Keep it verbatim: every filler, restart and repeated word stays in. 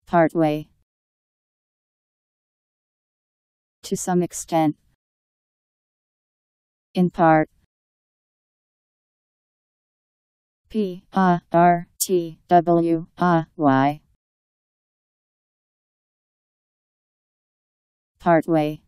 Partway. To some extent. In part. P A R T W A Y. Partway.